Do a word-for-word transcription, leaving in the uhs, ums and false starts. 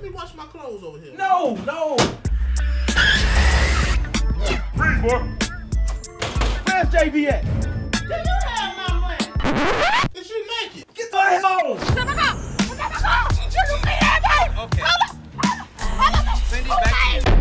me wash my clothes over here. No, no. Freeze, boy. Where's J B at? Do you have my money? Is she naked? Get the hell on. Okay. Send it back to you.